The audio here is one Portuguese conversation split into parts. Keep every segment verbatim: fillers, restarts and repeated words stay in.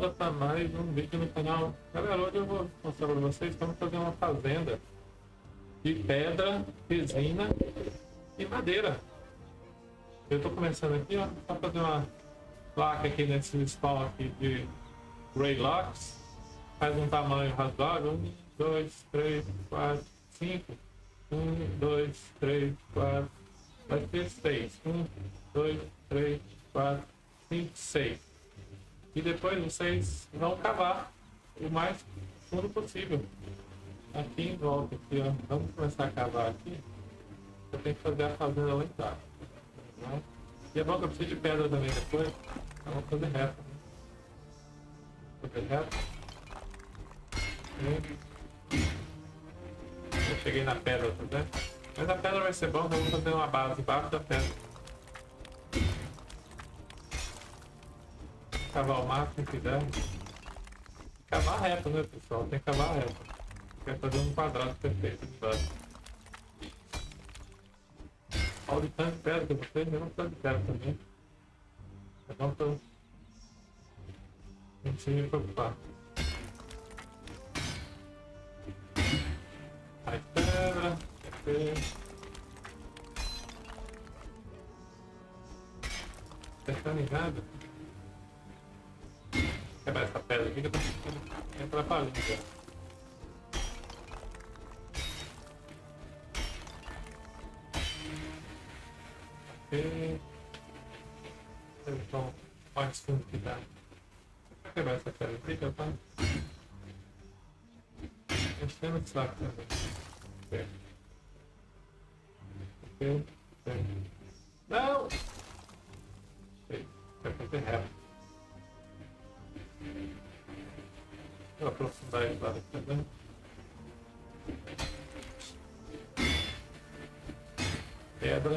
volta para mais um vídeo no canal. Galera, hoje eu vou mostrar para vocês como fazer uma fazenda de pedra, resina e madeira. Eu estou começando aqui, ó, para fazer uma placa aqui nesse spawn aqui de Greylocks. Faz um tamanho razoável, um, dois, três, quatro, cinco. um, dois, três, quatro, vai ter seis. um, dois, três, quatro, cinco, seis. E depois vocês vão cavar o mais fundo possível. Aqui em volta, aqui, ó. Vamos começar a cavar aqui. Eu tenho que fazer a fazenda lá embaixo. Tá? E é bom que eu preciso de pedra também depois. Então vamos fazer reto. Fazer reto. E... eu cheguei na pedra, tá vendo? Mas a pedra vai ser bom, vamos fazer uma base embaixo da pedra. Cavar o máximo que der. Cavar reto, né, pessoal? Tem que cavar reto. Quer fazer um quadrado perfeito de base. Olha o tanto de pedra que vocês, eu não preciso de pedra também. É bom pra não se me preocupar. Mais pedra, perfeito. Acertando em nada. Quebrar essa pedra aqui que eu tô ficando atrapalhando já. Ok. Então, mais fundo que dá. Vou quebrar essa pedra aqui que eu tô enchendo o saco também. Ok. Ok. Ok. Não! Ok. Vai fazer reto. Vou aprofundar ele lá daqui também. Pedra.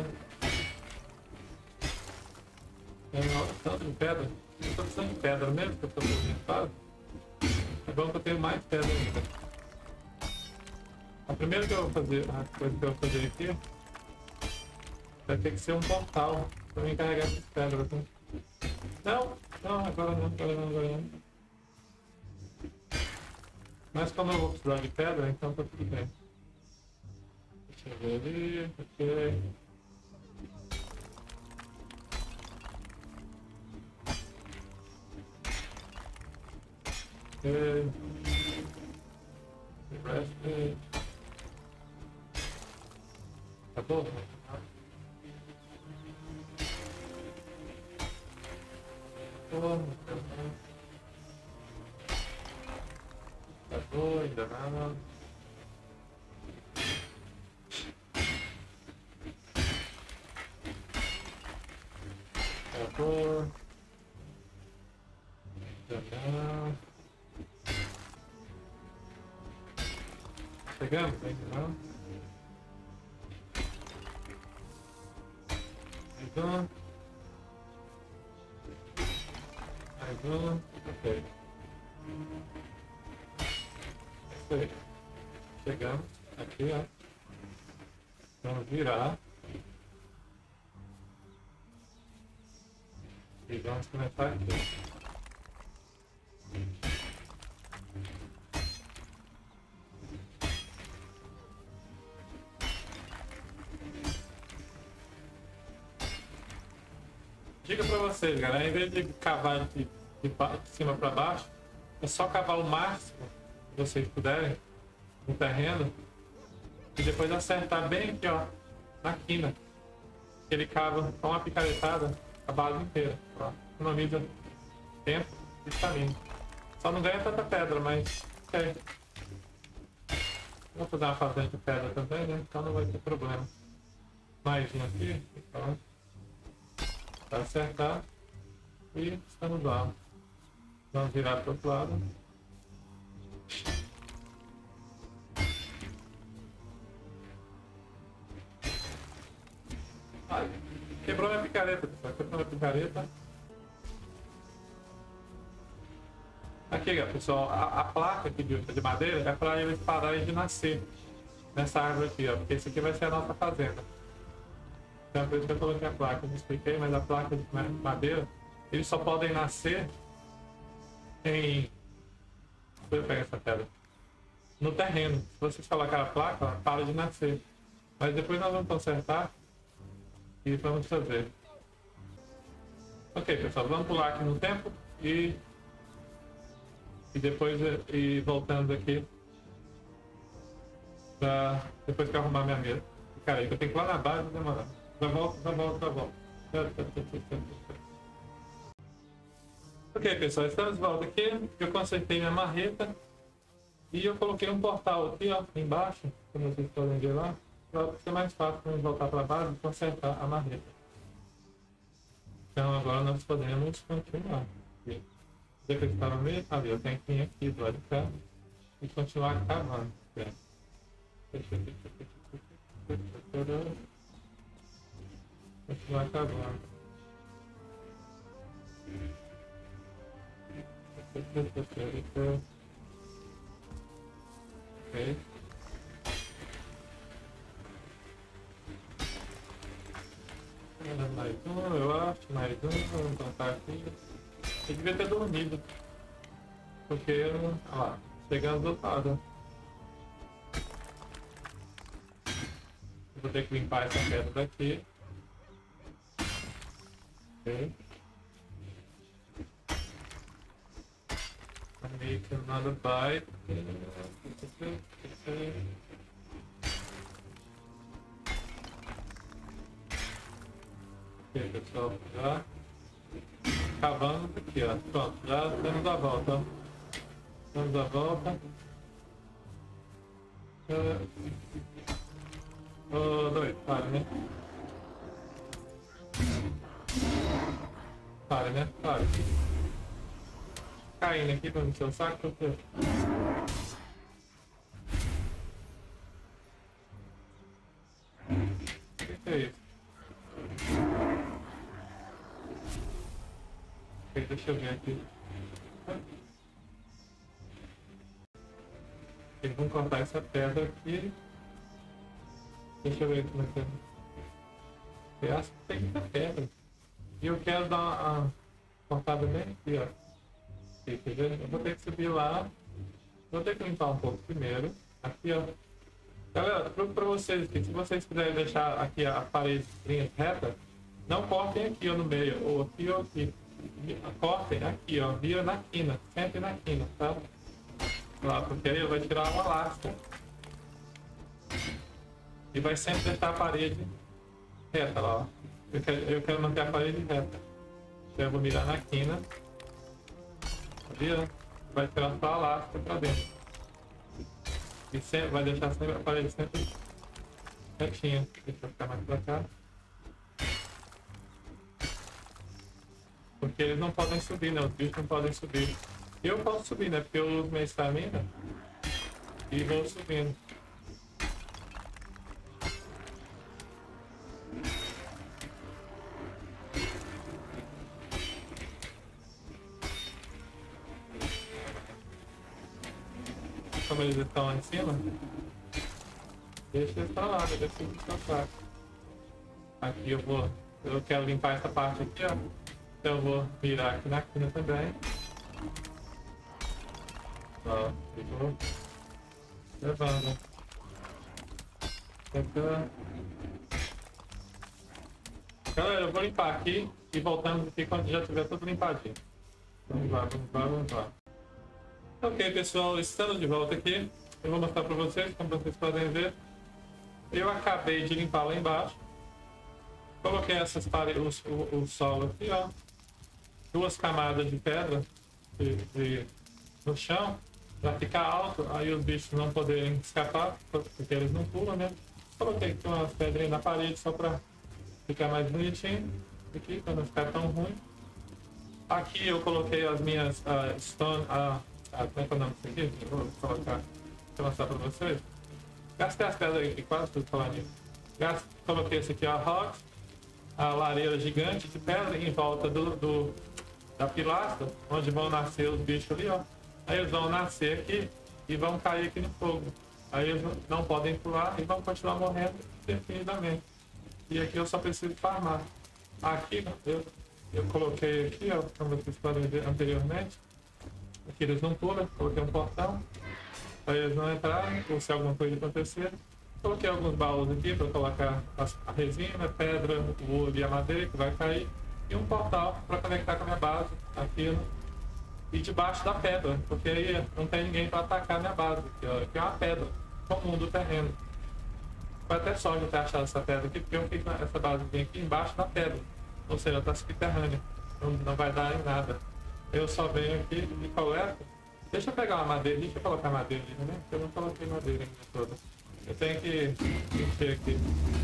Olha tanto de pedra. Eu estou precisando de pedra mesmo que eu estou fazendo. É bom que eu tenho mais pedra ainda. A primeira que eu vou fazer, a coisa que eu vou fazer aqui vai ter que ser um portal para me carregar essas pedras. Né? Não, não, agora não, agora não, agora não. Mas como eu vou precisar de pedra, então tá tudo bem. Deixa eu ver ali, ok. Ok. Rested. Acabou? Acabou, acabou, ainda nada. Acabou. Ainda não. Chegamos? Ainda não. Mais um. Mais um. Ok. Isso aí. Chegamos aqui, ó. Vamos virar. E vamos começar aqui. Dica pra vocês, galera, em vez de cavar de, de, de cima para baixo, é só cavar o máximo que vocês puderem no terreno e depois acertar bem aqui, ó, na quina. Ele cava com uma picaretada a base inteira, ó. Economiza tempo e caminho. Só não ganha tanta pedra, mas ok. Vou fazer uma fazenda de pedra também, né? Então não vai ter problema. Mais um aqui, então, para acertar e estamos lá. Vamos virar para o outro lado. Ai, quebrou minha picareta, pessoal. Quebrou minha picareta. Aqui, pessoal, a, a placa aqui de, de madeira é para eles pararem de nascer nessa árvore aqui, ó, porque esse aqui vai ser a nossa fazenda. Então, por isso que eu coloquei a placa, eu não expliquei, mas a placa de madeira, eles só podem nascer em... Deixa eu pegar essa pedra. No terreno. Se vocês colocar a placa, ela para de nascer. Mas depois nós vamos consertar e vamos fazer. Ok, pessoal, vamos pular aqui no tempo e... E depois e voltando aqui pra... Depois que eu arrumar minha mesa. Cara, aí que eu tenho que ir lá na base demorar. Já volto, já volto, já volto. Ok, pessoal, estamos de volta aqui. Eu consertei minha marreta. E eu coloquei um portal aqui, ó, embaixo, como vocês podem ver lá, para ser mais fácil para voltar para a base e consertar a marreta. Então agora nós podemos continuar. Aqui. Já que eu estava meio ali, eu tenho que vir aqui do lado de cá e continuar cavando. Continuar cavando. Ok. Mais um, eu acho, mais um, vamos contar aqui. Eu devia ter dormido. Porque, olha lá, chegando do outro lado. Eu vou ter que limpar essa pedra daqui. Ok. Make another bite. Ok, pessoal, já cavando aqui, ó. Pronto, já damos a volta, ó. Damos a volta. Ô, oh, doido, pare, né? Pare, né? Pare. Caindo aqui para no seu saco, porque... O que é isso? Ok, deixa eu ver aqui. Eles vão cortar essa pedra aqui. Deixa eu ver como é que é. Eu acho que tem muita pedra. E eu quero dar uma, uma cortada bem aqui, ó. Eu vou ter que subir lá, vou ter que limpar um pouco primeiro, aqui ó. Galera, para vocês aqui, se vocês quiserem deixar aqui a parede reta, não cortem aqui ó, no meio, ou aqui ou aqui. Cortem aqui ó, vira na quina, sempre na quina, tá? Lá, porque aí vai tirar uma lasca. E vai sempre deixar a parede reta lá, ó. Eu quero, eu quero manter a parede reta. Então eu vou mirar na quina. Vira, vai tirar só a lasca para dentro. E sempre, vai deixar sempre a parede sempre retinha. Deixa eu ficar mais para cá. Porque eles não podem subir, né? Os bichos não podem subir. Eu posso subir, né? Porque eu uso minha estamina e vou subindo. Como eles estão lá em cima, deixa eles pra lá, deixa eles descansar. Aqui eu vou, eu quero limpar essa parte aqui, ó. Então eu vou virar aqui na quina também. Ó, ficou levando. Galera, eu vou limpar aqui e voltamos aqui quando já tiver tudo limpadinho. Vamos lá, vamos lá, vamos lá. Ok, pessoal, estamos de volta aqui. Eu vou mostrar para vocês, como vocês podem ver. Eu acabei de limpar lá embaixo. Coloquei essas paredes, o, o, o solo aqui, ó. Duas camadas de pedra de, de, no chão, para ficar alto, aí os bichos não poderem escapar, porque eles não pulam, né? Coloquei aqui umas pedrinhas na parede só para ficar mais bonitinho. Aqui, para não ficar tão ruim. Aqui eu coloquei as minhas uh, stone... Uh, Ah, como é que é o nome disso aqui? Eu vou colocar, vou mostrar para vocês. Gastei as pedras aqui, quase tudo falando nisso. Gastei, coloquei esse aqui, a rock, a lareira gigante de pedra em volta do, do, da pilastra, onde vão nascer os bichos ali, ó. Aí eles vão nascer aqui e vão cair aqui no fogo. Aí eles não podem pular e vão continuar morrendo indefinidamente. E aqui eu só preciso farmar. Aqui eu, eu coloquei aqui, ó, como vocês podem ver anteriormente, Aqui eles não pulam, coloquei um portal para eles não entrarem, ou se alguma coisa acontecer. Coloquei alguns baús aqui para colocar a resina, a pedra, o ouro e a madeira que vai cair. E um portal para conectar com a minha base aqui no, e debaixo da pedra, porque aí não tem ninguém para atacar a minha base, que é uma pedra comum do terreno. Foi até sorte eu ter achado essa pedra aqui, porque eu fiz essa base aqui embaixo da pedra, ou seja, está subterrânea, não, não vai dar em nada. Eu só venho aqui e coleto. Deixa eu pegar uma madeira, deixa eu colocar madeira ali, né? Porque eu não coloquei madeira ainda toda. Eu tenho que encher aqui.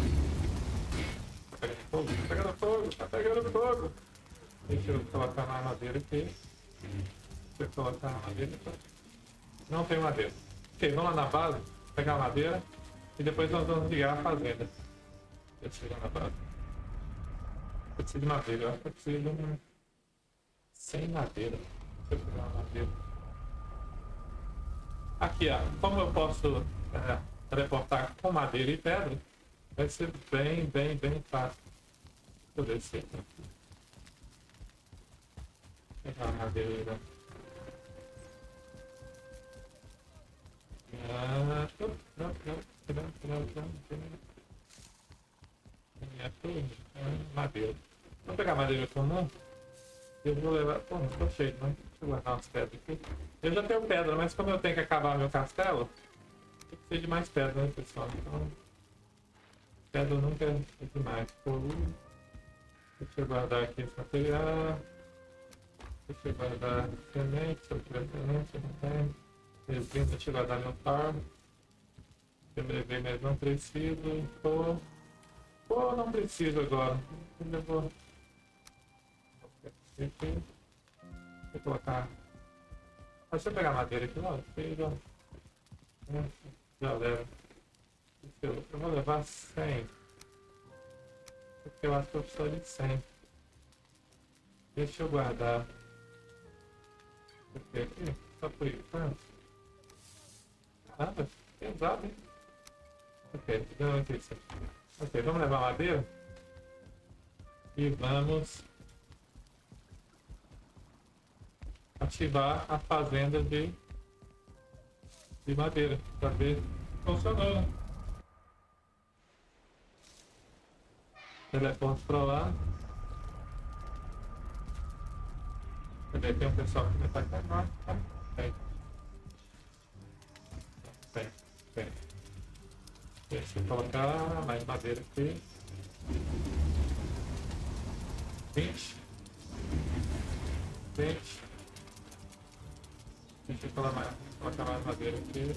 Tá pegando fogo? Tá pegando fogo? Tá pegando fogo! Deixa eu colocar uma madeira aqui. Deixa eu colocar uma madeira aqui. Não tem madeira. Ok, vamos lá na base, pegar a madeira e depois nós vamos ligar a fazenda. Deixa eu chegar na base. Eu preciso de madeira, eu acho que eu preciso de um... sem madeira. Deixa eu pegar uma madeira. Aqui, ó, como eu posso é, teleportar com madeira e pedra, vai ser bem, bem, bem fácil. Deixa eu descer aqui. Vou pegar uma madeira. Ah, não, não, não, não, não, não, não. Madeira. Vou pegar madeira comum. Eu vou levar. Pô, não tô cheio, né? Deixa eu guardar umas pedras aqui. Eu já tenho pedra, mas como eu tenho que acabar meu castelo, eu preciso de mais pedra, né, pessoal? Então, pedra nunca é demais. Pô, deixa eu guardar aqui esse material. Deixa eu guardar semente, se eu tiver semente, eu não tenho. Resina, deixa eu guardar meu farm. Eu me levei, mas não preciso. Pô, pô, não preciso agora. Eu vou. Aqui. Deixa eu colocar. Deixa eu pegar madeira aqui, não. Já, já levo. Eu, eu vou levar cem. Porque eu acho que eu preciso de cem. Deixa eu guardar. Aqui, aqui. Só por enquanto. Caramba, pesado, hein? Ok, não é isso. Ok, vamos levar madeira. E vamos ativar a fazenda de, de madeira para ver se funcionou, né? Teleporte para lá. Cadê? Tem um pessoal que vai estar lá. Tem. Tem, tem. Deixa eu colocar mais madeira aqui. vinte. vinte. Deixa eu colocar mais, colocar mais madeira aqui.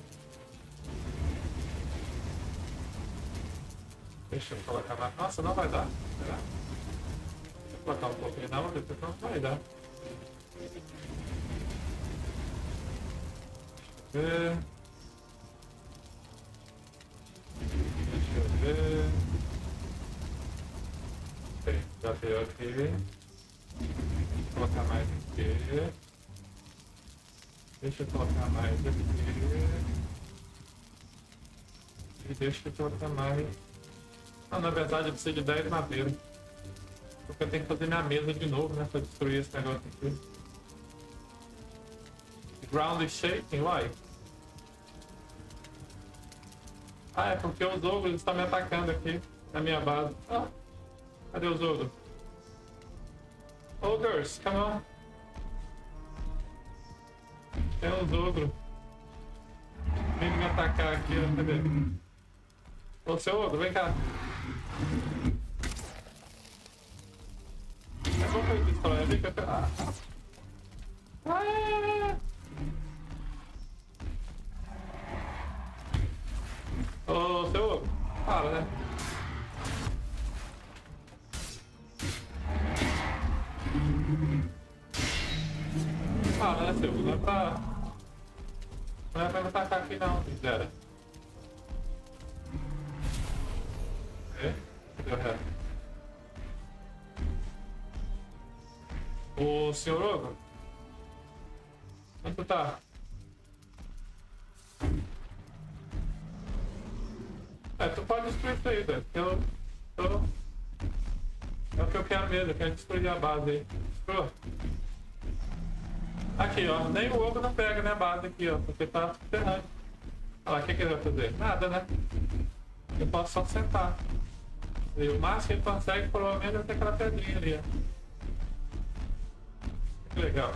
Deixa eu colocar mais. Nossa, não vai dar. Será? Deixa eu colocar um pouquinho não, depois não vai dar. Deixa eu ver. Deixa eu ver. Tem, já deu aqui. Vou colocar mais aqui. Deixa eu colocar mais aqui. E deixa eu colocar mais. Ah, na verdade eu preciso de dez madeira. Porque eu tenho que fazer minha mesa de novo, né? Pra destruir esse negócio aqui. Ground is shaking, why? Ah, é porque os ogros estão me atacando aqui na minha base. Ah, cadê os ogros? Ogres, come on. Tem uns ogros. Vem me atacar aqui, ó. Cadê? Ô, seu ogro, vem cá. É bom que eu destrói ali que eu tenho... Ah, ah. Ô, seu ogro, para, né? Para, né, seu ogro? Não é pra... Não é pra me atacar aqui não, zero. É? Deu reto. Ô, senhor ogro? Onde tu tá? É, tu pode destruir isso aí, velho. Eu tô... É o que eu quero mesmo, eu quero destruir a base aí. Destrua. Aqui, ó. Nem o ovo não pega, né? A base aqui, ó. Porque tá ferrando. Olha lá, o que, que ele vai fazer? Nada, né? Eu posso só sentar. E o máximo que ele consegue, provavelmente, é ter aquela pedrinha ali, ó. Que legal.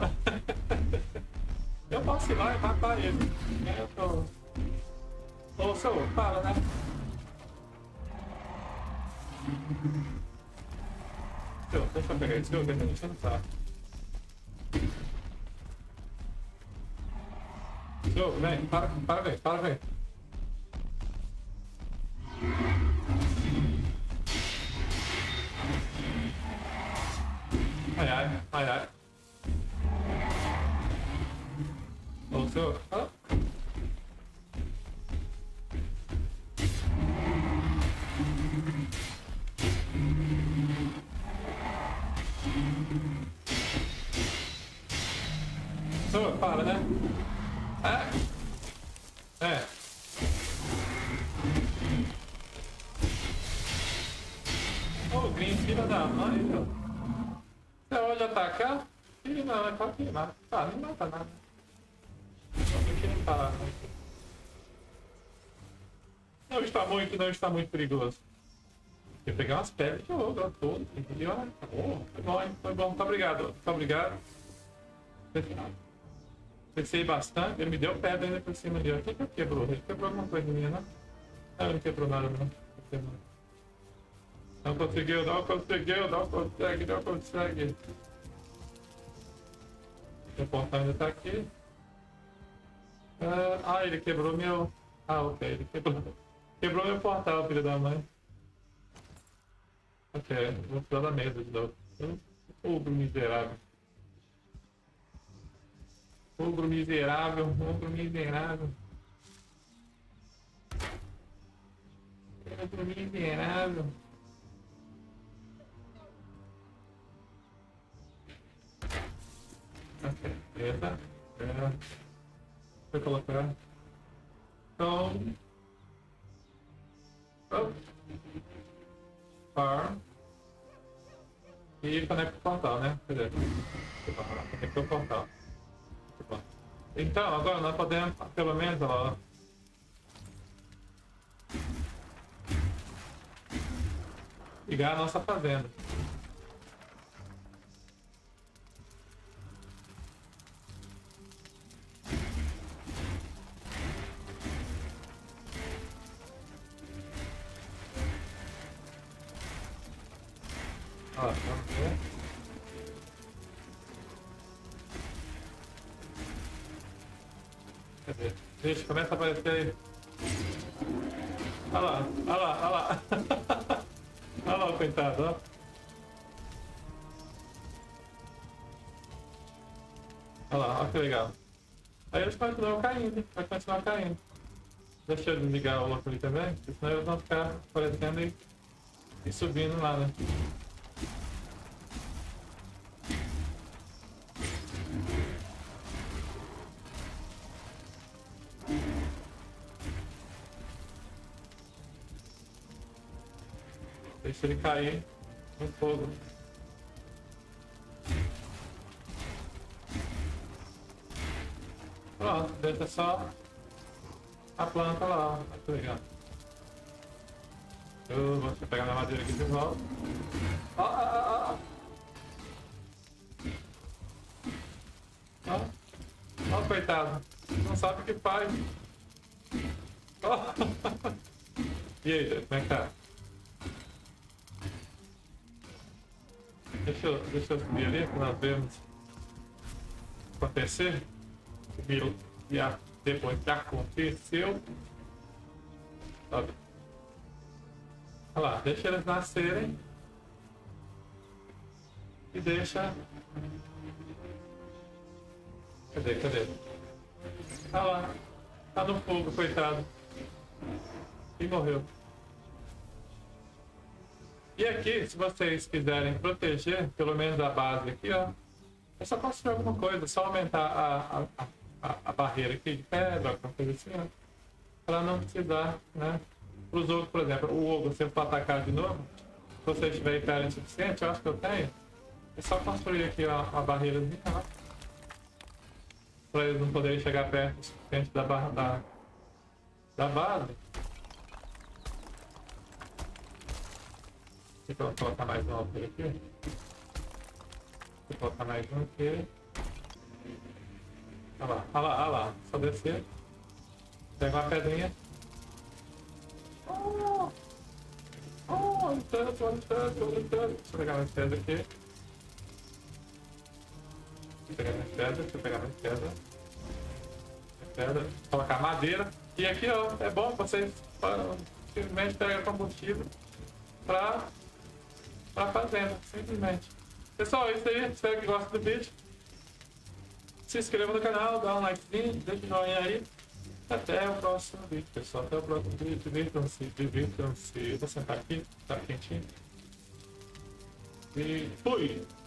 Eu posso ir lá e matar ele. Eu tô... Ô, seu, para, né? Seu, deixa eu pegar esse jogo, ele não sabe. Seu, vem, para, para, vem, para, vem. Ai, ai, ai, ai. Ô, seu, ah. Seu, para, né? É. É. Ô, oh, Green, filha da mãe, meu. Você pode atacar? Ele não, é pra queimar. Ah, não mata nada. Só que não tá. Não está muito, não está muito perigoso. Eu pegar umas pedras de ouro todo, entendeu? Oh, foi bom, hein? Foi bom, muito obrigado. Muito obrigado. Pensei bastante, ele me deu pedra ainda por cima ali. O que que quebrou? Ele quebrou alguma coisa minha, né? Não, ele não quebrou nada, não. Não conseguiu, não conseguiu, não consegue, não consegue. O portal ainda tá aqui. Ah, ah, ele quebrou meu... Ah, ok, ele quebrou... Quebrou meu portal, filho da mãe. Ok, vou precisar da mesa de novo. Ogro miserável. Ogro miserável, ogro miserável. Ogro miserável. Ok, beleza. É. Vou colocar. Então. Oh. Par. E conecta o portal, né? Cadê? Conecta o portal. Então, agora nós podemos, pelo menos, ó. Ligar a nossa fazenda. Ó, vamos ver. Cadê? Gente, começa a aparecer aí. Olha lá, olha lá, olha lá. Olha lá o coitado, ó. Olha lá, olha que legal. Aí eles continuam caindo, vai continuar caindo. Deixa eu desligar o outro ali também, porque senão eles vão ficar aparecendo e, e subindo lá, né? Deixa ele cair no fogo. Pronto, deixa só a planta lá, ó. Muito legal. Eu vou pegar minha madeira aqui de volta. Ó, ó, ó, ó. Ó, ó, coitado. Não sabe o que faz. Ó. E aí, como é que tá? Deixa eu, deixa eu subir ali para nós vermos acontecer. Subir e a, depois que aconteceu. Sabe? Olha lá, deixa eles nascerem. E deixa. Cadê, cadê? Olha lá. Tá no fogo, coitado. E morreu. E aqui, se vocês quiserem proteger, pelo menos a base aqui, ó, é só construir alguma coisa, só aumentar a, a, a, a barreira aqui de pedra, alguma coisa assim, ó, para não precisar, né? Para os ogros, por exemplo, o ogro, se eu for atacar de novo, se você tiver hiper insuficiente, eu acho que eu tenho, é só construir aqui ó, a barreirazinha, ó. Pra eles não poderem chegar perto o suficiente da barra da, da base. Deixa eu colocar mais um alter aqui. Deixa eu colocar mais um aqui. Olha lá, olha lá, olha lá. Só descer. Pega uma pedrinha. Oh! Oh, olha tanto, olha tanto, olha tanto. Deixa eu pegar mais pedra aqui. Deixa eu pegar mais pedra, deixa eu pegar mais pedra. Mais pedra. Colocar madeira. E aqui, ó, é bom vocês simplesmente pegam combustível pra, pra fazenda, simplesmente. Pessoal, é isso aí. Espero que gostem do vídeo. Se inscreva no canal, dá um likezinho, deixa um joinha aí. Até o próximo vídeo, pessoal. Até o próximo vídeo. Divirtam-se, divirtam-se. Vou sentar aqui, tá quentinho. E fui!